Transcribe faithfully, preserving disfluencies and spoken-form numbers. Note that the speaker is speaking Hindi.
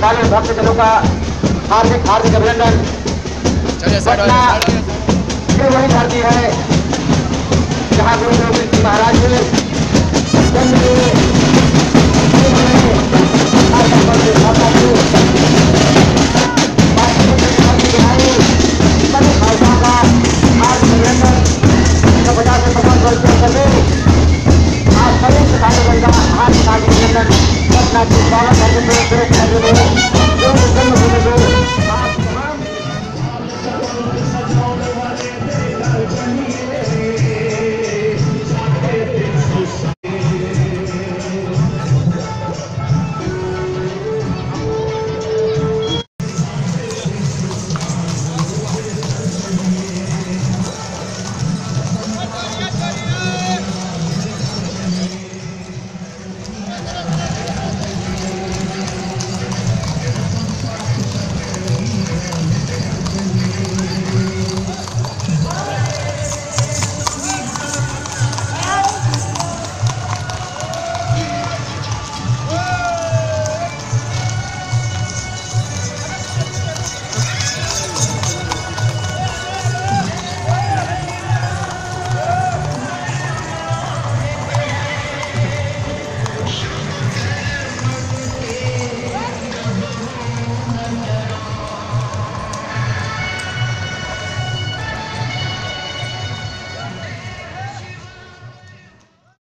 श्रद्धालु भक्तजनों का हार्दिक हार्दिक अभिनंदन। पटना ये वही धरती है जहाँ गुरु गोविंद सिंह महाराज ने जन्म लिए, पचास से पचास वर्ष के अंदर में आज सभी किसानों का हाथ पटना की स्वागत करते हुए